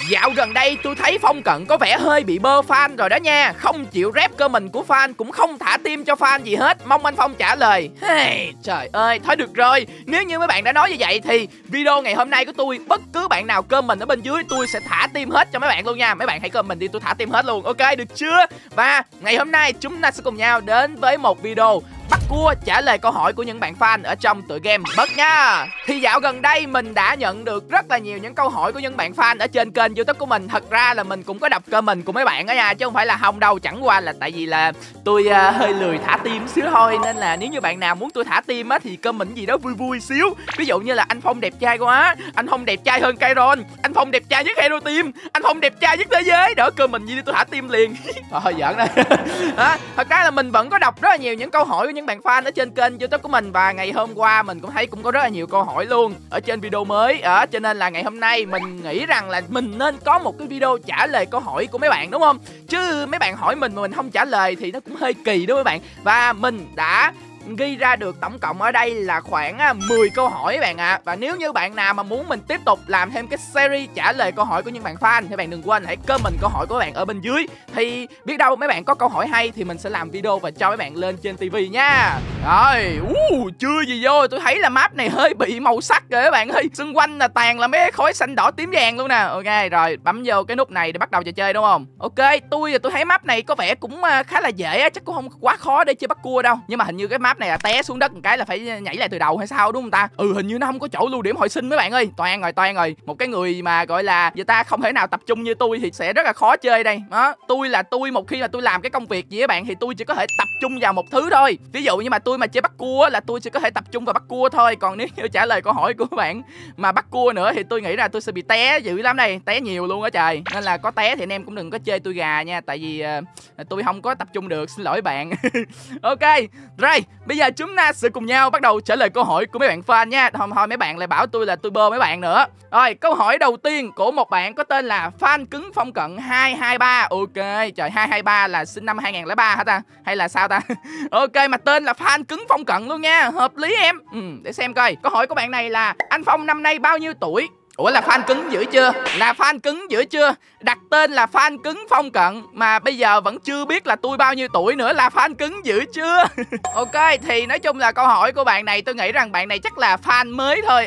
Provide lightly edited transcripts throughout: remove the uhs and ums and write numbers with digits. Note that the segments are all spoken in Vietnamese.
Dạo gần đây tôi thấy Phong Cận có vẻ hơi bị bơ fan rồi đó nha. Không chịu rep comment của fan, cũng không thả tim cho fan gì hết. Mong anh Phong trả lời. Hey, trời ơi, thôi được rồi. Nếu như mấy bạn đã nói như vậy thì video ngày hôm nay của tôi, bất cứ bạn nào comment ở bên dưới tôi sẽ thả tim hết cho mấy bạn luôn nha. Mấy bạn hãy comment đi, tôi thả tim hết luôn. Ok, được chưa? Và ngày hôm nay chúng ta sẽ cùng nhau đến với một video bắt cua trả lời câu hỏi của những bạn fan ở trong tựa game Bất nha. Thì dạo gần đây mình đã nhận được rất là nhiều những câu hỏi của những bạn fan ở trên kênh YouTube của mình. Thật ra là mình cũng có đọc comment của mấy bạn đó nha, chứ không phải là không đâu. Chẳng qua là tại vì là tôi hơi lười thả tim xíu thôi, nên là nếu như bạn nào muốn tôi thả tim á thì comment gì đó vui vui xíu. Ví dụ như là anh Phong đẹp trai quá, anh Phong đẹp trai hơn Kairon, anh Phong đẹp trai nhất Hero Team, anh Phong đẹp trai nhất thế giới. Đó, comment gì đi tôi thả tim liền. Thôi giỡn đây. Thật ra là mình vẫn có đọc rất là nhiều những câu hỏi của những bạn fan ở trên kênh YouTube của mình, và ngày hôm qua mình cũng thấy cũng có rất là nhiều câu hỏi luôn ở trên video mới. Cho nên là ngày hôm nay mình nghĩ rằng là mình nên có một cái video trả lời câu hỏi của mấy bạn, đúng không? Chứ mấy bạn hỏi mình mà mình không trả lời thì nó cũng hơi kỳ đó mấy bạn. Và mình đã ghi ra được tổng cộng ở đây là khoảng 10 câu hỏi các bạn ạ. Và nếu như bạn nào mà muốn mình tiếp tục làm thêm cái series trả lời câu hỏi của những bạn fan thì bạn đừng quên hãy comment câu hỏi của bạn ở bên dưới. Thì biết đâu mấy bạn có câu hỏi hay thì mình sẽ làm video và cho mấy bạn lên trên tivi nha. Rồi, chưa gì vô, tôi thấy là map này hơi bị màu sắc rồi các bạn ơi. Xung quanh là toàn là mấy khối xanh đỏ tím vàng luôn nè. Ok, rồi bấm vô cái nút này để bắt đầu trò chơi đúng không? Ok, tôi thấy map này có vẻ cũng khá là dễ, chắc cũng không quá khó để chơi bắt cua đâu. Nhưng mà hình như cái map này là té xuống đất một cái là phải nhảy lại từ đầu hay sao đúng không ta? Hình như nó không có chỗ lưu điểm hồi sinh mấy bạn ơi. Toan rồi. Một cái người mà gọi là người ta không thể nào tập trung như tôi thì sẽ rất là khó chơi đây. Đó, tôi một khi mà tôi làm cái công việc gì các bạn thì tôi chỉ có thể tập trung vào một thứ thôi. Ví dụ như mà tôi mà chơi bắt cua là tôi chỉ có thể tập trung vào bắt cua thôi. Còn nếu như trả lời câu hỏi của các bạn mà bắt cua nữa thì tôi nghĩ là tôi sẽ bị té dữ lắm đây, té nhiều luôn á trời. Nên là có té thì anh em cũng đừng có chơi tôi gà nha, tại vì tôi không có tập trung được, xin lỗi bạn. Ok, rồi bây giờ chúng ta sẽ cùng nhau bắt đầu trả lời câu hỏi của mấy bạn fan nha. Thôi mấy bạn lại bảo tôi là tôi bơ mấy bạn nữa. Rồi, câu hỏi đầu tiên của một bạn có tên là Fan Cứng Phong Cận 223. Ok, trời, 223 là sinh năm 2003 hả ta? Hay là sao ta? Ok, mà tên là Fan Cứng Phong Cận luôn nha. Hợp lý em. Để xem coi. Câu hỏi của bạn này là anh Phong năm nay bao nhiêu tuổi? Ủa, là fan cứng dữ chưa? Là fan cứng dữ chưa? Đặt tên là Fan Cứng Phong Cận mà bây giờ vẫn chưa biết là tôi bao nhiêu tuổi nữa, là fan cứng dữ chưa? Ok, thì nói chung là câu hỏi của bạn này tôi nghĩ rằng bạn này chắc là fan mới thôi.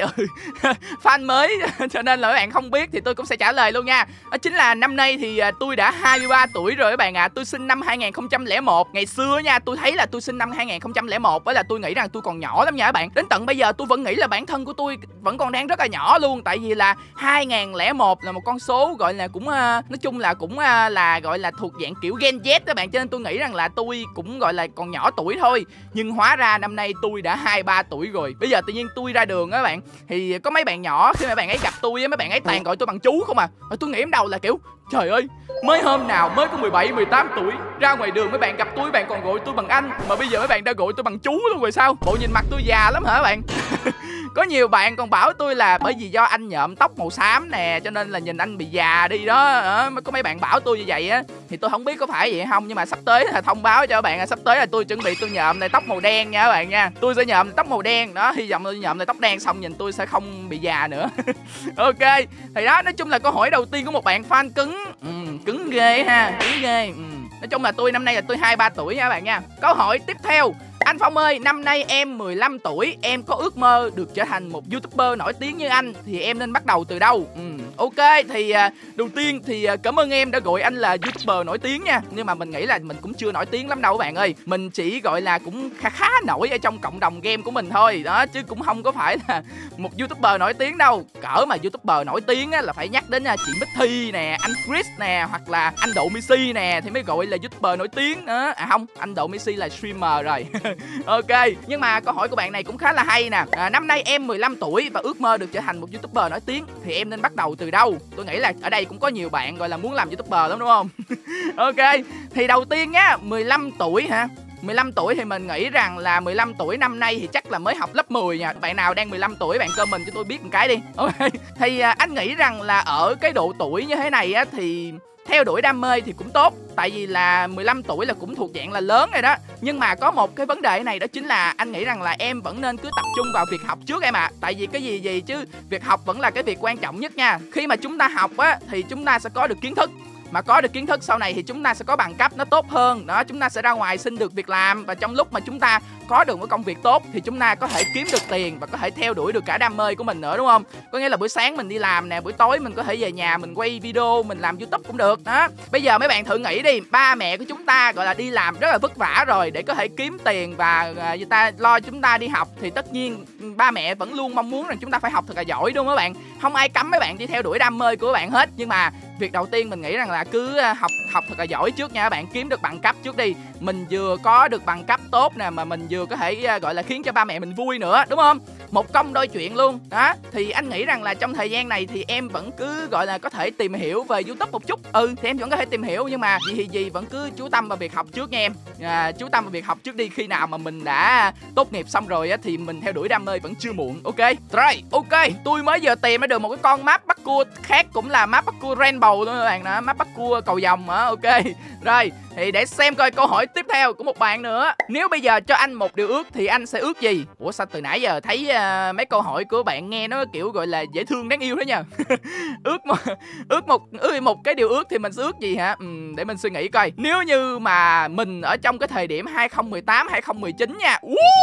Fan mới cho nên là các bạn không biết thì tôi cũng sẽ trả lời luôn nha. Đó chính là năm nay thì tôi đã 23 tuổi rồi các bạn ạ. Tôi sinh năm 2001. Ngày xưa nha, tôi thấy là tôi sinh năm 2001 với là tôi nghĩ rằng tôi còn nhỏ lắm nha các bạn. Đến tận bây giờ tôi vẫn nghĩ là bản thân của tôi vẫn còn đang rất là nhỏ luôn, tại vì là 2001 là một con số gọi là cũng nói chung là cũng là gọi là thuộc dạng kiểu Gen Z các bạn, cho nên tôi nghĩ rằng là tôi cũng gọi là còn nhỏ tuổi thôi. Nhưng hóa ra năm nay tôi đã 23 tuổi rồi. Bây giờ tự nhiên tôi ra đường á các bạn, thì có mấy bạn nhỏ khi mấy bạn ấy gặp tôi á, mấy bạn ấy toàn gọi tôi bằng chú không à. Tôi nghĩ đầu là kiểu trời ơi, mới hôm nào mới có 17, 18 tuổi, ra ngoài đường mấy bạn gặp tôi, bạn còn gọi tôi bằng anh, mà bây giờ mấy bạn đã gọi tôi bằng chú luôn rồi sao? Bộ nhìn mặt tôi già lắm hả bạn? Có nhiều bạn còn bảo tôi là bởi vì do anh nhuộm tóc màu xám nè, cho nên là nhìn anh bị già đi đó. Có mấy bạn bảo tôi như vậy á, thì tôi không biết có phải vậy không, nhưng mà sắp tới là thông báo cho các bạn là sắp tới là tôi chuẩn bị tôi nhuộm lại tóc màu đen nha các bạn nha. Tôi sẽ nhuộm tóc màu đen đó, hy vọng tôi nhuộm lại tóc đen xong nhìn tôi sẽ không bị già nữa. Ok, thì đó, nói chung là câu hỏi đầu tiên của một bạn fan cứng. Cứng ghê ha, cứng ghê. Nói chung là tôi năm nay là tôi 23 tuổi nha các bạn nha. Câu hỏi tiếp theo: anh Phong ơi, năm nay em 15 tuổi, em có ước mơ được trở thành một YouTuber nổi tiếng như anh, thì em nên bắt đầu từ đâu? Ok, thì đầu tiên thì cảm ơn em đã gọi anh là YouTuber nổi tiếng nha. Nhưng mà mình nghĩ là mình cũng chưa nổi tiếng lắm đâu các bạn ơi. Mình chỉ gọi là cũng khá nổi ở trong cộng đồng game của mình thôi đó, chứ cũng không có phải là một YouTuber nổi tiếng đâu. Cỡ mà YouTuber nổi tiếng á, là phải nhắc đến chị Bích Thi nè, anh Chris nè, hoặc là anh Độ Messi nè thì mới gọi là YouTuber nổi tiếng đó. À không, anh Độ Messi là streamer rồi. Ok, nhưng mà câu hỏi của bạn này cũng khá là hay nè. Năm nay em 15 tuổi và ước mơ được trở thành một YouTuber nổi tiếng, thì em nên bắt đầu từ đâu? Tôi nghĩ là ở đây cũng có nhiều bạn gọi là muốn làm YouTuber lắm đúng không? Ok, thì đầu tiên nhá, 15 tuổi hả? 15 tuổi thì mình nghĩ rằng là 15 tuổi năm nay thì chắc là mới học lớp 10 nha. Bạn nào đang 15 tuổi bạn comment cho tôi biết một cái đi. Ok. Thì anh nghĩ rằng là ở cái độ tuổi như thế này á thì theo đuổi đam mê thì cũng tốt. Tại vì là 15 tuổi là cũng thuộc dạng là lớn rồi đó. Nhưng mà có một cái vấn đề này, đó chính là anh nghĩ rằng là em vẫn nên cứ tập trung vào việc học trước em ạ. Tại vì cái gì chứ việc học vẫn là cái việc quan trọng nhất nha. Khi mà chúng ta học á thì chúng ta sẽ có được kiến thức. Mà có được kiến thức sau này thì chúng ta sẽ có bằng cấp nó tốt hơn. Đó, chúng ta sẽ ra ngoài xin được việc làm. Và trong lúc mà chúng ta có được một công việc tốt thì chúng ta có thể kiếm được tiền và có thể theo đuổi được cả đam mê của mình nữa, đúng không? Có nghĩa là buổi sáng mình đi làm nè, buổi tối mình có thể về nhà mình quay video, mình làm YouTube cũng được. Đó. Bây giờ mấy bạn thử nghĩ đi, ba mẹ của chúng ta gọi là đi làm rất là vất vả rồi để có thể kiếm tiền và người ta lo chúng ta đi học, thì tất nhiên ba mẹ vẫn luôn mong muốn rằng chúng ta phải học thật là giỏi, đúng không các bạn? Không ai cấm mấy bạn đi theo đuổi đam mê của các bạn hết, nhưng mà việc đầu tiên mình nghĩ rằng là cứ học thật là giỏi trước nha các bạn, kiếm được bằng cấp trước đi. Mình vừa có được bằng cấp tốt nè, mà mình vừa có thể gọi là khiến cho ba mẹ mình vui nữa, đúng không? Một công đôi chuyện luôn. Đó, thì anh nghĩ rằng là trong thời gian này thì em vẫn cứ gọi là có thể tìm hiểu về YouTube một chút. Thì em vẫn có thể tìm hiểu, nhưng mà gì vẫn cứ chú tâm vào việc học trước nha em. Chú tâm vào việc học trước đi, khi nào mà mình đã tốt nghiệp xong rồi á thì mình theo đuổi đam mê vẫn chưa muộn. Ok. Rồi, ok. Tôi mới vừa tìm ra được một cái con map bắt cua khác, cũng là map bắt cua Rainbow luôn các bạn đó, map bắt cua cầu vồng á. Ok. Rồi, thì để xem coi câu hỏi tiếp theo của một bạn nữa. Nếu bây giờ cho anh một điều ước thì anh sẽ ước gì? Ủa sao từ nãy giờ thấy mấy câu hỏi của bạn nghe nó kiểu gọi là dễ thương đáng yêu thế nhờ. ước một cái điều ước thì mình sẽ ước gì hả? Để mình suy nghĩ coi. Nếu như mà mình ở trong cái thời điểm 2018 2019 nha.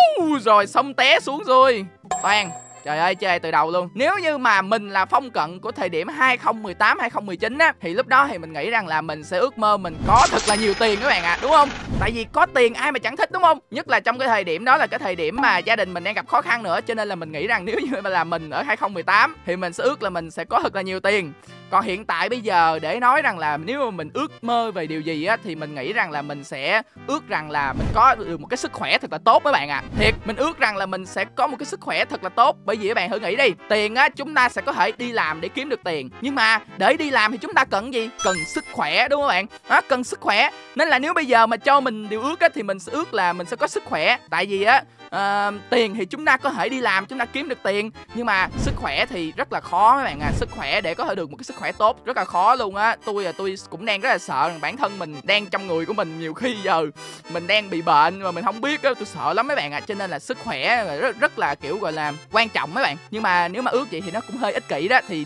Rồi xong té xuống rồi. Toàn trời ơi, chơi từ đầu luôn. Nếu như mà mình là Phong Cận của thời điểm 2018 2019 á, thì lúc đó thì mình nghĩ rằng là mình sẽ ước mơ mình có thật là nhiều tiền các bạn ạ, đúng không? Tại vì có tiền ai mà chẳng thích, đúng không? Nhất là trong cái thời điểm đó là cái thời điểm mà gia đình mình đang gặp khó khăn nữa, cho nên là mình nghĩ rằng nếu như mà là mình ở 2018 thì mình sẽ ước là mình sẽ có thật là nhiều tiền. Còn hiện tại bây giờ để nói rằng là nếu mà mình ước mơ về điều gì á, thì mình nghĩ rằng là mình sẽ ước rằng là mình có được một cái sức khỏe thật là tốt các bạn ạ. Thiệt, mình ước rằng là mình sẽ có một cái sức khỏe thật là tốt. Bởi vì các bạn thử nghĩ đi, tiền á chúng ta sẽ có thể đi làm để kiếm được tiền, nhưng mà để đi làm thì chúng ta cần gì? Cần sức khỏe, đúng không các bạn? Đó, cần sức khỏe. Nên là nếu bây giờ mà cho mình điều ước á thì mình sẽ ước là mình sẽ có sức khỏe. Tại vì á tiền thì chúng ta có thể đi làm, chúng ta kiếm được tiền, nhưng mà sức khỏe thì rất là khó các bạn à. Sức khỏe để có thể được một cái sức khỏe tốt rất là khó luôn á. Tôi cũng đang rất là sợ rằng bản thân mình đang trong người của mình nhiều khi giờ mình đang bị bệnh mà mình không biết á. Tôi sợ lắm mấy bạn ạ. Cho nên là sức khỏe rất là kiểu gọi là quan trọng mấy bạn. Nhưng mà nếu mà ước vậy thì nó cũng hơi ích kỷ đó. Thì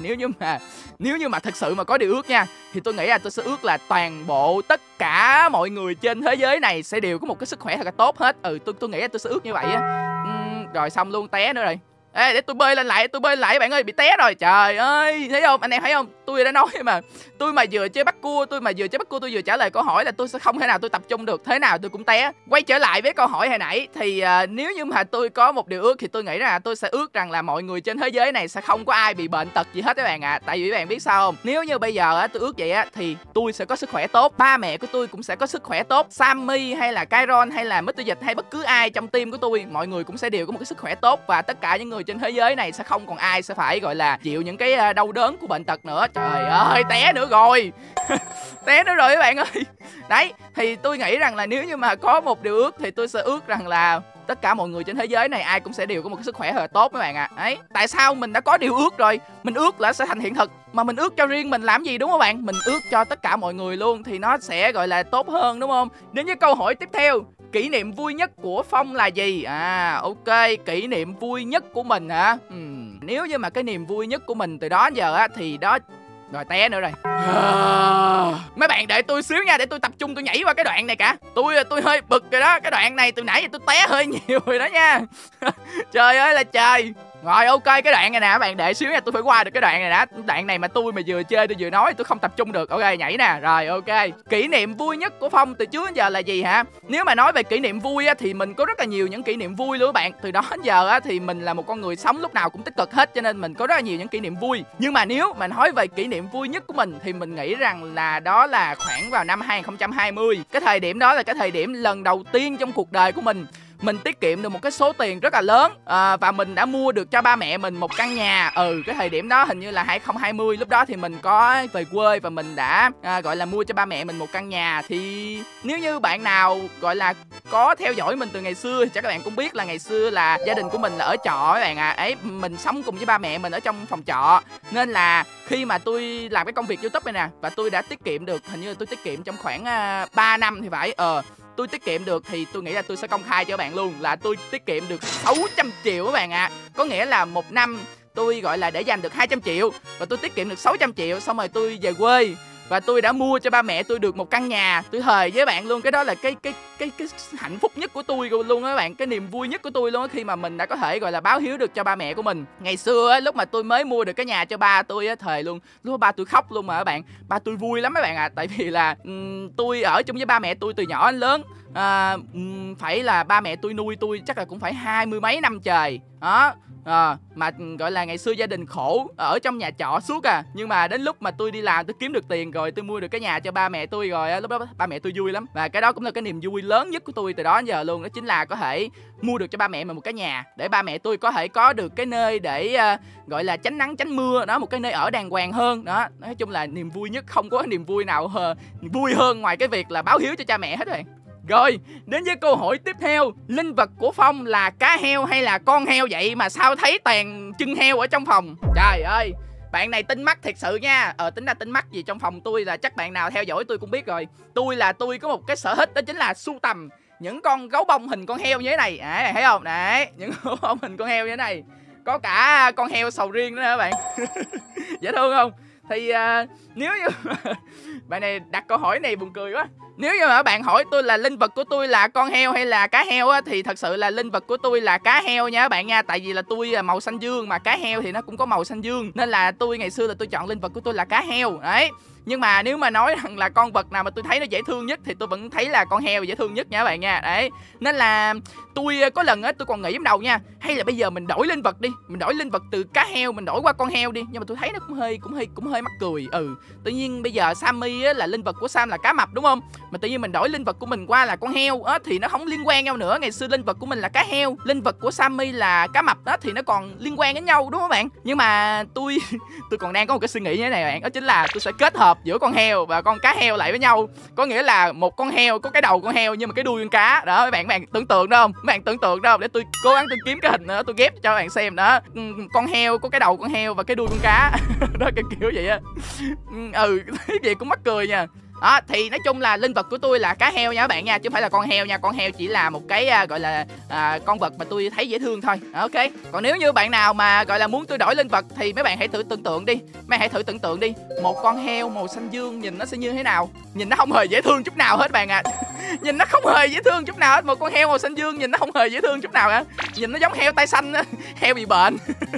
nếu như mà thật sự mà có điều ước nha, thì tôi nghĩ là tôi sẽ ước là toàn bộ tất cả mọi người trên thế giới này sẽ đều có một cái sức khỏe thật là tốt hết. Tôi nghĩ là tôi sẽ ước như vậy á. Rồi xong luôn, té nữa rồi. Ê, để tôi bơi lên lại bạn ơi, bị té rồi. Trời ơi, thấy không? Anh em thấy không? Tôi đã nói mà. Tôi mà vừa chơi bắt cua, tôi vừa trả lời câu hỏi là tôi sẽ không thể nào tôi tập trung được, thế nào tôi cũng té. Quay trở lại với câu hỏi hồi nãy thì nếu như mà tôi có một điều ước thì tôi nghĩ là tôi sẽ ước rằng là mọi người trên thế giới này sẽ không có ai bị bệnh tật gì hết các bạn ạ. Tại vì các bạn biết sao không? Nếu như bây giờ tôi ước vậy á thì tôi sẽ có sức khỏe tốt, ba mẹ của tôi cũng sẽ có sức khỏe tốt, Sammy hay là Kairon hay là Mr. Dịch hay bất cứ ai trong team của tôi, mọi người cũng sẽ đều có một cái sức khỏe tốt, và tất cả những người trên thế giới này sẽ không còn ai sẽ phải gọi là chịu những cái đau đớn của bệnh tật nữa. Trời ơi, té nữa rồi. Té nữa rồi các bạn ơi. Đấy, thì tôi nghĩ rằng là nếu như mà có một điều ước thì tôi sẽ ước rằng là tất cả mọi người trên thế giới này ai cũng sẽ đều có một cái sức khỏe thật là tốt các bạn ạ. Đấy, tại sao mình đã có điều ước rồi, mình ước là sẽ thành hiện thực, mà mình ước cho riêng mình làm gì, đúng không bạn? Mình ước cho tất cả mọi người luôn thì nó sẽ gọi là tốt hơn, đúng không? Đến với câu hỏi tiếp theo, kỷ niệm vui nhất của Phong là gì? Ok, kỷ niệm vui nhất của mình hả? Nếu như mà cái niềm vui nhất của mình từ đó đến giờ á thì đó. Rồi té nữa rồi. Mấy bạn đợi tôi xíu nha, để tôi tập trung tôi nhảy qua cái đoạn này cả. Tôi hơi bực rồi đó. Cái đoạn này từ nãy giờ tôi té hơi nhiều rồi đó nha. Trời ơi là trời. Rồi ok, cái đoạn này nè các bạn, để xíu nha, tôi phải qua được cái đoạn này đã. Đoạn này mà tôi mà vừa chơi tôi vừa nói tôi không tập trung được. Ok, nhảy nè. Rồi ok. Kỷ niệm vui nhất của Phong từ trước đến giờ là gì hả? Nếu mà nói về kỷ niệm vui á thì mình có rất là nhiều những kỷ niệm vui luôn các bạn. Từ đó đến giờ á thì mình là một con người sống lúc nào cũng tích cực hết, cho nên mình có rất là nhiều những kỷ niệm vui. Nhưng mà nếu mà nói về kỷ niệm vui nhất của mình thì mình nghĩ rằng là đó là khoảng vào năm 2020. Cái thời điểm đó là cái thời điểm lần đầu tiên trong cuộc đời của mình tiết kiệm được một cái số tiền rất là lớn, và mình đã mua được cho ba mẹ mình một căn nhà. Cái thời điểm đó hình như là 2020, lúc đó thì mình có về quê và mình đã gọi là mua cho ba mẹ mình một căn nhà. Thì nếu như bạn nào gọi là có theo dõi mình từ ngày xưa thì chắc các bạn cũng biết là ngày xưa là gia đình của mình là ở trọ các bạn ạ. Ấy, mình sống cùng với ba mẹ mình ở trong phòng trọ, nên là khi mà tôi làm cái công việc YouTube này nè, và tôi đã tiết kiệm được, hình như là tôi tiết kiệm trong khoảng 3 năm thì phải. Tôi tiết kiệm được thì tôi nghĩ là tôi sẽ công khai cho các bạn luôn, là tôi tiết kiệm được 600 triệu các bạn ạ. Có nghĩa là một năm tôi gọi là để dành được 200 triệu và tôi tiết kiệm được 600 triệu, xong rồi tôi về quê và tôi đã mua cho ba mẹ tôi được một căn nhà. Tôi thề với bạn luôn, cái đó là cái hạnh phúc nhất của tôi luôn á các bạn, cái niềm vui nhất của tôi luôn á, khi mà mình đã có thể gọi là báo hiếu được cho ba mẹ của mình. Ngày xưa á, lúc mà tôi mới mua được cái nhà cho ba tôi á, thề luôn, lúc đó ba tôi khóc luôn mà các bạn. Ba tôi vui lắm các bạn ạ, tại vì là tôi ở chung với ba mẹ tôi từ nhỏ đến lớn. Phải là ba mẹ tôi nuôi tôi chắc là cũng phải 20 mấy năm trời đó. Mà gọi là ngày xưa gia đình khổ ở trong nhà trọ suốt à, nhưng mà đến lúc mà tôi đi làm tôi kiếm được tiền rồi, tôi mua được cái nhà cho ba mẹ tôi rồi, lúc đó ba mẹ tôi vui lắm. Và cái đó cũng là cái niềm vui lớn nhất của tôi từ đó đến giờ luôn, đó chính là có thể mua được cho ba mẹ mình một cái nhà để ba mẹ tôi có thể có được cái nơi để gọi là tránh nắng tránh mưa đó, một cái nơi ở đàng hoàng hơn đó. Nói chung là niềm vui nhất, không có niềm vui nào vui hơn ngoài cái việc là báo hiếu cho cha mẹ hết rồi. Rồi, đến với câu hỏi tiếp theo. Linh vật của Phong là cá heo hay là con heo vậy mà sao thấy toàn chân heo ở trong phòng? Trời ơi, bạn này tinh mắt thiệt sự nha. Tính ra tinh mắt gì trong phòng tôi là chắc bạn nào theo dõi tôi cũng biết rồi. Tôi có một cái sở thích, đó chính là sưu tầm những con gấu bông hình con heo như thế này. Bạn thấy không? Đấy, những gấu bông hình con heo như thế này. Có cả con heo sầu riêng nữa các bạn. Dễ thương không? Thì nếu như bạn này đặt câu hỏi này buồn cười quá. Nếu như mà bạn hỏi tôi là linh vật của tôi là con heo hay là cá heo á, thì thật sự là linh vật của tôi là cá heo nha các bạn nha. Tại vì là tôi màu xanh dương, mà cá heo thì nó cũng có màu xanh dương, nên là tôi ngày xưa là tôi chọn linh vật của tôi là cá heo. Đấy. Nhưng mà nếu mà nói rằng là con vật nào mà tôi thấy nó dễ thương nhất thì tôi vẫn thấy là con heo dễ thương nhất nha các bạn nha. Đấy. Nên là tôi có lần á tôi còn nghĩ trong đầu nha, hay là bây giờ mình đổi linh vật đi, mình đổi linh vật từ cá heo mình đổi qua con heo đi. Nhưng mà tôi thấy nó cũng hơi mắc cười. Tự nhiên bây giờ Sammy á, là linh vật của Sam là cá mập đúng không? Mà tự nhiên mình đổi linh vật của mình qua là con heo á, thì nó không liên quan nhau nữa. Ngày xưa linh vật của mình là cá heo, linh vật của Sammy là cá mập đó, thì nó còn liên quan đến nhau đúng không bạn? Nhưng mà tôi còn đang có một cái suy nghĩ như thế này bạn, đó chính là tôi sẽ kết hợp giữa con heo và con cá heo lại với nhau. Có nghĩa là một con heo có cái đầu con heo nhưng mà cái đuôi con cá đó. Mấy bạn tưởng tượng đó không? Mấy bạn tưởng tượng đó không? Để tôi cố gắng tôi kiếm cái hình nữa tôi ghép cho các bạn xem đó. Con heo có cái đầu con heo và cái đuôi con cá. Đó, kiểu vậy á. Cái gì cũng mắc cười nha. Đó, thì nói chung là linh vật của tôi là cá heo nha các bạn nha, chứ không phải là con heo nha. Con heo chỉ là một cái gọi là con vật mà tôi thấy dễ thương thôi. Ok. Còn nếu như bạn nào mà gọi là muốn tôi đổi linh vật thì mấy bạn hãy thử tưởng tượng đi. Một con heo màu xanh dương nhìn nó sẽ như thế nào? Nhìn nó không hề dễ thương chút nào hết bạn ạ. Nhìn nó không hề dễ thương chút nào hết. Một con heo màu xanh dương nhìn nó không hề dễ thương chút nào hả? Nhìn nó giống heo tai xanh á. Heo bị bệnh.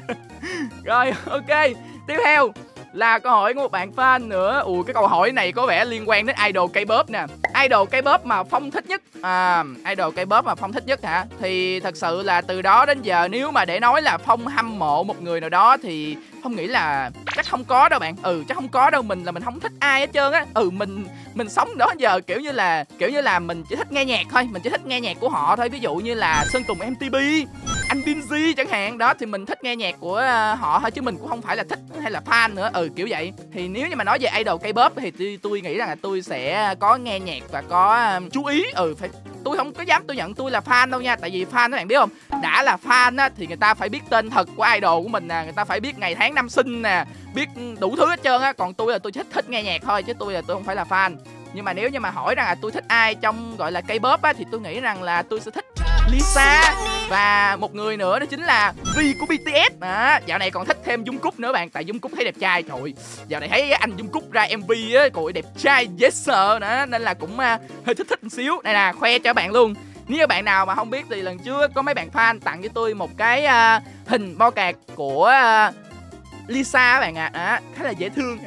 Rồi, ok. Tiếp theo là câu hỏi của một bạn fan nữa. Cái câu hỏi này có vẻ liên quan đến idol K-pop nè. Idol K-pop mà Phong thích nhất. Idol K-pop mà Phong thích nhất hả? Thì thật sự là từ đó đến giờ nếu mà để nói là Phong hâm mộ một người nào đó thì Phong nghĩ là chắc không có đâu bạn. Chắc không có đâu. Mình không thích ai hết trơn á. Mình sống đó giờ kiểu như là mình chỉ thích nghe nhạc thôi. Mình chỉ thích nghe nhạc của họ thôi. Ví dụ như là Sơn Tùng MTP, anh Binz chẳng hạn đó, thì mình thích nghe nhạc của họ thôi, chứ mình cũng không phải là thích hay là fan nữa. Kiểu vậy. Thì nếu như mà nói về idol K-pop thì tôi nghĩ rằng là tôi sẽ có nghe nhạc và có chú ý. Tôi không có dám tôi nhận tôi là fan đâu nha. Tại vì fan các bạn biết không, đã là fan á thì người ta phải biết tên thật của idol của mình nè, người ta phải biết ngày tháng năm sinh nè, biết đủ thứ hết trơn á. Còn tôi là tôi thích nghe nhạc thôi, chứ tôi không phải là fan. Nhưng mà nếu như mà hỏi rằng là tôi thích ai trong gọi là K-pop á, thì tôi nghĩ rằng là tôi sẽ thích Lisa và một người nữa, đó chính là Vi của BTS. Dạo này còn thích thêm Jungkook nữa bạn, tại Jungkook thấy đẹp trai. Trời, dạo này thấy anh Jungkook ra MV á, cậu ấy đẹp trai dễ sợ nữa, nên là cũng hơi thích một xíu. Đây là khoe cho bạn luôn. Nếu bạn nào mà không biết thì lần trước có mấy bạn fan tặng cho tôi một cái hình bo cạc của Lisa các bạn ạ. Khá là dễ thương.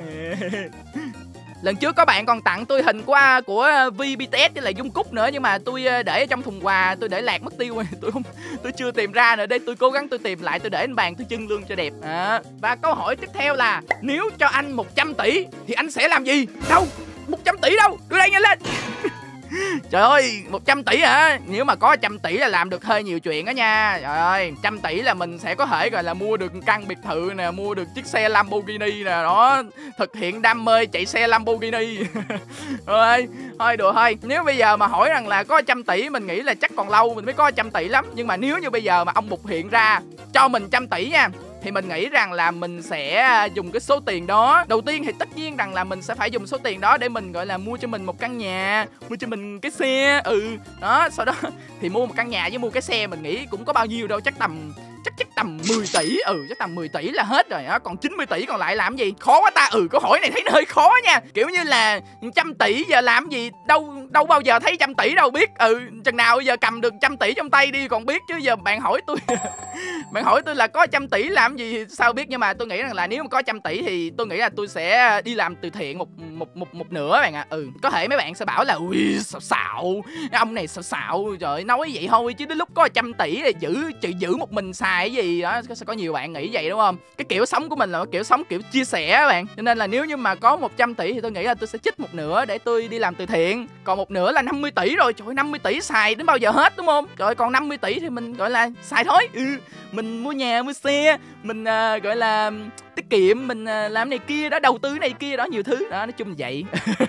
Lần trước có bạn còn tặng tôi hình của Vi BTS với lại Jungkook nữa, nhưng mà tôi để ở trong thùng quà, tôi để lạc mất tiêu rồi. Tôi chưa tìm ra nữa. Đây tôi cố gắng tôi tìm lại, tôi để lên bàn tôi trưng luôn cho đẹp. Và câu hỏi tiếp theo là nếu cho anh 100 tỷ thì anh sẽ làm gì? Đâu? 100 tỷ đâu? Đưa đây nhanh lên. Trời ơi, 100 tỷ hả? Nếu mà có 100 tỷ là làm được hơi nhiều chuyện đó nha. Trời ơi, 100 tỷ là mình sẽ có thể gọi là mua được căn biệt thự nè, mua được chiếc xe Lamborghini nè, đó, thực hiện đam mê chạy xe Lamborghini. Rồi, thôi đùa thôi. Nếu bây giờ mà hỏi rằng là có 100 tỷ, mình nghĩ là chắc còn lâu mình mới có 100 tỷ lắm. Nhưng mà nếu như bây giờ mà ông Bụt hiện ra cho mình 100 tỷ nha, thì mình nghĩ rằng là mình sẽ dùng cái số tiền đó. Đầu tiên thì tất nhiên rằng là mình sẽ phải dùng số tiền đó để mình gọi là mua cho mình một căn nhà, mua cho mình cái xe. Đó, sau đó thì mua một căn nhà với mua cái xe mình nghĩ cũng có bao nhiêu đâu, chắc tầm 10 tỷ. Chắc tầm 10 tỷ là hết rồi á. Còn 90 tỷ còn lại làm gì? Khó quá ta. Câu hỏi này thấy nó hơi khó nha. Kiểu như là 100 tỷ giờ làm gì? Đâu bao giờ thấy 100 tỷ đâu biết. Chừng nào bây giờ cầm được 100 tỷ trong tay đi còn biết, chứ giờ bạn hỏi tôi bạn hỏi tôi là có 100 tỷ làm gì sao biết. Nhưng mà tôi nghĩ rằng là nếu mà có 100 tỷ thì tôi nghĩ là tôi sẽ đi làm từ thiện một nửa bạn ạ. Có thể mấy bạn sẽ bảo là ui xạo ông này xạo. Trời, nói vậy thôi chứ đến lúc có 100 tỷ thì giữ một mình xài cái gì đó. Sẽ có nhiều bạn nghĩ vậy đúng không? Cái kiểu sống của mình là kiểu sống kiểu chia sẻ các bạn. Cho nên là nếu như mà có 100 tỷ thì tôi nghĩ là tôi sẽ trích một nửa để tôi đi làm từ thiện. Còn một nửa là 50 tỷ rồi. Trời ơi, 50 tỷ xài đến bao giờ hết đúng không? Rồi còn 50 tỷ thì mình gọi là xài thôi. Mình mua nhà mua xe, mình gọi là tiết kiệm, mình làm này kia đó, đầu tư này kia đó, nhiều thứ đó, nói chung vậy.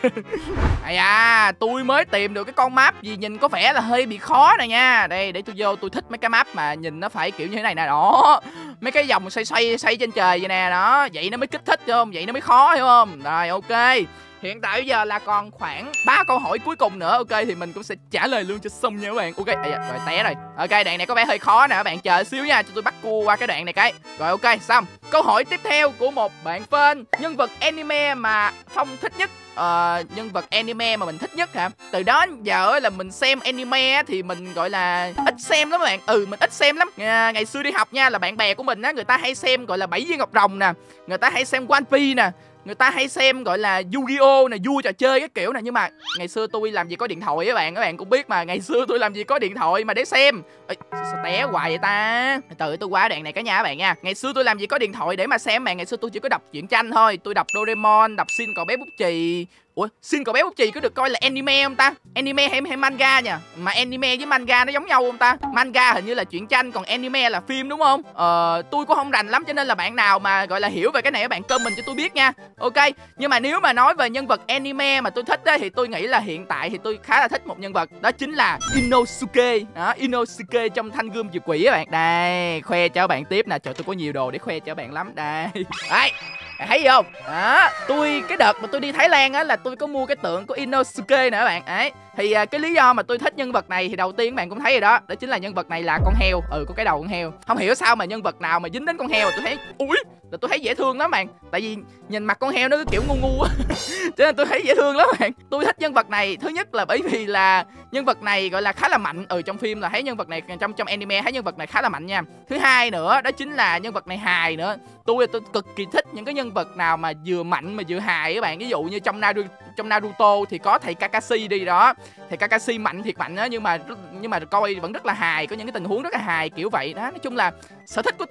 Tôi mới tìm được cái con map gì nhìn có vẻ là hơi bị khó này nha. Đây để tôi vô, tôi thích mấy cái map mà nhìn nó phải kiểu như thế này nè. Đó, mấy cái vòng xoay trên trời vậy nè. Đó, vậy nó mới kích thích, hiểu không? Vậy nó mới khó, hiểu không? Rồi, ok. Hiện tại bây giờ là còn khoảng 3 câu hỏi cuối cùng nữa. Ok, thì mình cũng sẽ trả lời luôn cho xong nha các bạn. Ok, rồi té rồi. Ok, đoạn này có vẻ hơi khó nè các bạn, chờ xíu nha, cho tôi bắt cua qua cái đoạn này cái. Rồi ok, xong. Câu hỏi tiếp theo của một bạn fan: nhân vật anime mà Phong thích nhất. Nhân vật anime mà mình thích nhất hả? Từ đó giờ là mình xem anime thì mình gọi là ít xem lắm các bạn. Mình ít xem lắm. Ngày xưa đi học nha, là bạn bè của mình á, người ta hay xem gọi là 7 viên ngọc rồng nè, người ta hay xem One Piece nè, người ta hay xem gọi là Yu-Gi-Oh nè, vua trò chơi cái kiểu nè. Nhưng mà ngày xưa tôi làm gì có điện thoại các bạn cũng biết mà. Ngày xưa tôi làm gì có điện thoại mà để xem. Sao té hoài vậy ta? Từ tôi qua đoạn này cả nhà các bạn nha. Ngày xưa tôi làm gì có điện thoại để mà xem bạn. Ngày xưa tôi chỉ có đọc truyện tranh thôi. Tôi đọc Doraemon, đọc Shin cậu bé bút chì. Ủa, Shin cậu bé bút chì có được coi là anime không ta? Anime hay manga nha? Mà anime với manga nó giống nhau không ta? Manga hình như là truyện tranh, còn anime là phim đúng không? Tôi cũng không rành lắm, cho nên là bạn nào mà gọi là hiểu về cái này các bạn comment cho tôi biết nha. Ok, nhưng mà nếu mà nói về nhân vật anime mà tôi thích á, thì tôi nghĩ là hiện tại thì tôi khá là thích một nhân vật, đó chính là Inosuke. Đó, Inosuke trong Thanh Gươm Diệt Quỷ các bạn. Đây, khoe cho các bạn tiếp nè. Trời, tôi có nhiều đồ để khoe cho các bạn lắm. Đây. Đấy, thấy gì không? Đó, cái đợt mà tôi đi Thái Lan á là tôi có mua cái tượng của Inosuke nè các bạn. Đấy, thì cái lý do mà tôi thích nhân vật này thì đầu tiên các bạn cũng thấy rồi đó, đó chính là nhân vật này là con heo. Có cái đầu con heo. Không hiểu sao mà nhân vật nào mà dính đến con heo mà tôi thấy là tôi thấy dễ thương lắm bạn. Tại vì nhìn mặt con heo nó cứ kiểu ngu ngu á. Cho nên tôi thấy dễ thương lắm bạn. Tôi thích nhân vật này thứ nhất là bởi vì là nhân vật này gọi là khá là mạnh. Trong phim là thấy nhân vật này, trong anime thấy nhân vật này khá là mạnh nha. Thứ hai nữa đó chính là nhân vật này hài nữa. Tôi cực kỳ thích những cái nhân vật nào mà vừa mạnh mà vừa hài các bạn. Ví dụ như trong Naruto thì có thầy Kakashi đi đó. Thầy Kakashi mạnh thiệt mạnh á, nhưng mà coi vẫn rất là hài, có những cái tình huống rất là hài kiểu vậy đó. Nói chung là sở thích của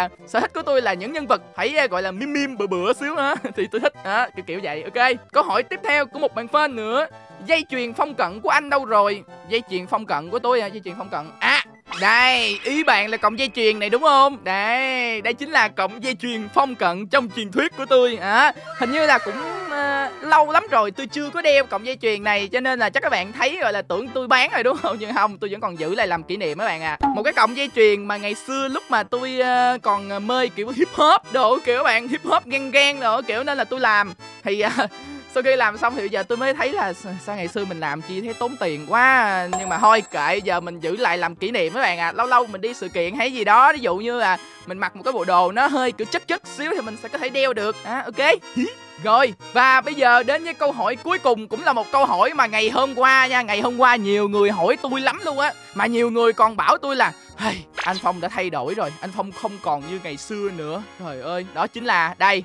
tôi là những nhân vật phải gọi là meme bựa xíu đó thì tôi thích đó, kiểu vậy. Ok, câu hỏi tiếp theo của một bạn fan nữa: dây chuyền phong cận của anh đâu rồi? Dây chuyền phong cận của tôi dây chuyền phong cận đây, ý bạn là cọng dây chuyền này đúng không? Đây chính là cọng dây chuyền phong cận trong truyền thuyết của tôi. Hình như là cũng lâu lắm rồi tôi chưa có đeo cọng dây chuyền này, cho nên là chắc các bạn thấy gọi là tưởng tôi bán rồi đúng không? Nhưng không, tôi vẫn còn giữ lại làm kỷ niệm các bạn à. Một cái cọng dây chuyền mà ngày xưa lúc mà tôi còn mê kiểu hip hop đồ, kiểu các bạn, hip hop gang đồ kiểu, nên là tôi làm. Thì sau khi làm xong thì giờ tôi mới thấy là sao ngày xưa mình làm chi thấy tốn tiền quá. Nhưng mà thôi kệ, giờ mình giữ lại làm kỷ niệm các bạn à. Lâu lâu mình đi sự kiện hay gì đó, ví dụ như là mình mặc một cái bộ đồ nó hơi kiểu chất xíu thì mình sẽ có thể đeo được. Ok. Rồi, và bây giờ đến với câu hỏi cuối cùng, cũng là một câu hỏi mà ngày hôm qua nha, ngày hôm qua nhiều người hỏi tôi lắm luôn á. Mà nhiều người còn bảo tôi là anh Phong đã thay đổi rồi, anh Phong không còn như ngày xưa nữa. Trời ơi, đó chính là đây.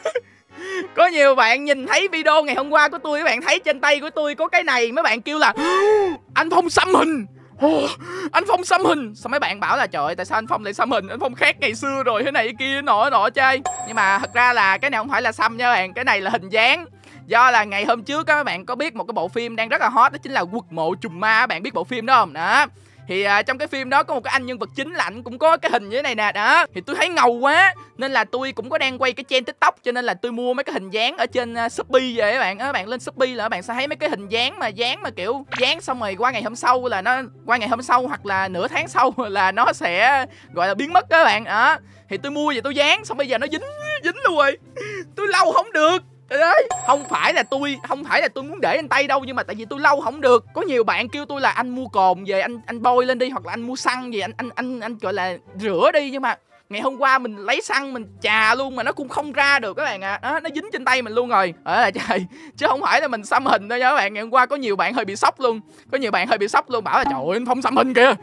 Có nhiều bạn nhìn thấy video ngày hôm qua của tôi, các bạn thấy trên tay của tôi có cái này, mấy bạn kêu là anh Phong xăm hình. Anh Phong xăm hình. Sao mấy bạn bảo là trời ơi, tại sao anh Phong lại xăm hình? Anh Phong khác ngày xưa rồi, thế này kia nọ chơi. Nhưng mà thật ra là cái này không phải là xăm nha bạn, cái này là hình dáng. Do là ngày hôm trước các bạn có biết một cái bộ phim đang rất là hot, đó chính là Quật Mộ Trùng Ma. Các bạn biết bộ phim đó không? Đó. Thì trong cái phim đó có một cái anh nhân vật chính là anh cũng có cái hình như thế này nè. Đó. Thì tôi thấy ngầu quá nên là tôi cũng có đang quay cái trend TikTok, cho nên là tôi mua mấy cái hình dáng ở trên Shopee về các bạn. Các bạn lên Shopee là các bạn sẽ thấy mấy cái hình dáng mà kiểu dán xong rồi qua ngày hôm sau là nó hoặc là nửa tháng sau là nó sẽ gọi là biến mất các bạn. Đó. Thì tôi mua về tôi dán xong bây giờ nó dính luôn rồi. Tôi lau không được. Trời ơi, không phải là tôi muốn để trên tay đâu, nhưng mà tại vì tôi lau không được. Có nhiều bạn kêu tôi là anh mua cồn về anh bôi lên đi, hoặc là anh mua xăng về anh gọi là rửa đi, nhưng mà ngày hôm qua mình lấy xăng mình chà luôn mà nó cũng không ra được các bạn ạ. Nó dính trên tay mình luôn rồi. Là trời, chứ không phải là mình xăm hình đâu nha các bạn. Ngày hôm qua có nhiều bạn hơi bị sốc luôn. Bảo là trời ơi anh Phong xăm hình kìa.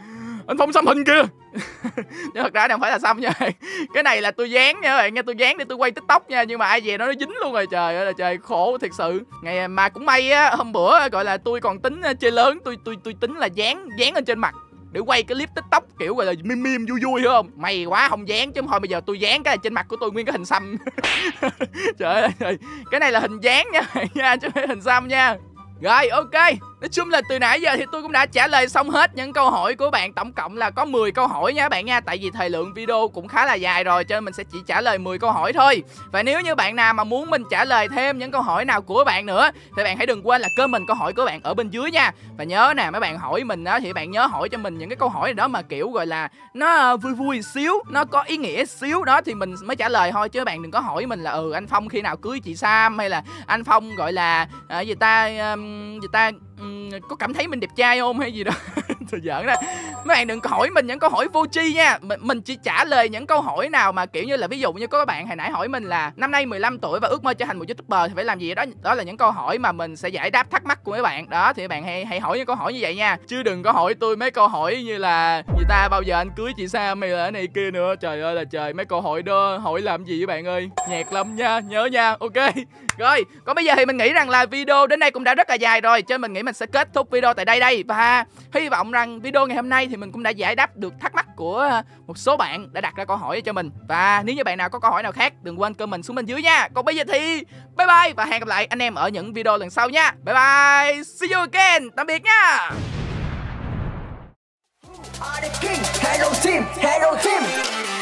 Nhưng thật ra không phải là xăm nha. Cái này là tôi dán nha các bạn nha, tôi dán để tôi quay TikTok nha, nhưng mà ai về nó dính luôn rồi. Trời ơi là trời, khổ thiệt sự. Ngày mà cũng may á, hôm bữa gọi là tôi còn tính chơi lớn, tôi tính là dán lên trên mặt để quay cái clip TikTok kiểu gọi là meme vui hiểu không? May quá không dán, chứ thôi bây giờ tôi dán cái trên mặt của tôi nguyên cái hình xăm. Trời ơi, cái này là hình dán nha, chứ không phải hình xăm nha. Rồi ok, nói chung là từ nãy giờ thì tôi cũng đã trả lời xong hết những câu hỏi của bạn. Tổng cộng là có 10 câu hỏi nha các bạn nha. Tại vì thời lượng video cũng khá là dài rồi, cho nên mình sẽ chỉ trả lời 10 câu hỏi thôi. Và nếu như bạn nào mà muốn mình trả lời thêm những câu hỏi nào của bạn nữa thì bạn hãy đừng quên là comment câu hỏi của bạn ở bên dưới nha. Và nhớ nè, mấy bạn hỏi mình á thì bạn nhớ hỏi cho mình những cái câu hỏi này đó mà kiểu gọi là nó vui vui xíu, nó có ý nghĩa xíu đó thì mình mới trả lời thôi. Chứ bạn đừng có hỏi mình là anh Phong khi nào cưới chị Sam, hay là anh Phong gọi là người ta có cảm thấy mình đẹp trai không hay gì đó. Tôi giỡn đó. Mấy bạn đừng hỏi mình những câu hỏi vô tri nha. Mình chỉ trả lời những câu hỏi nào mà kiểu như là, ví dụ như có các bạn hồi nãy hỏi mình là năm nay 15 tuổi và ước mơ trở thành một YouTuber thì phải làm gì đó. Đó là những câu hỏi mà mình sẽ giải đáp thắc mắc của mấy bạn. Đó thì các bạn hãy hỏi những câu hỏi như vậy nha. Chứ đừng có hỏi tôi mấy câu hỏi như là người ta bao giờ anh cưới chị Sam hay là cái này kia nữa. Trời ơi là trời, mấy câu hỏi đó hỏi làm gì các bạn ơi. Nhạt lắm nha, nhớ nha. Ok. Rồi, còn bây giờ thì mình nghĩ rằng là video đến đây cũng đã rất là dài rồi, cho nên mình nghĩ mình sẽ kết thúc video tại đây. Và hy vọng rằng video ngày hôm nay thì mình cũng đã giải đáp được thắc mắc của một số bạn đã đặt ra câu hỏi cho mình. Và nếu như bạn nào có câu hỏi nào khác, đừng quên comment xuống bên dưới nha. Còn bây giờ thì bye bye và hẹn gặp lại anh em ở những video lần sau nha. Bye bye, see you again, tạm biệt nha. Hello team, hello team.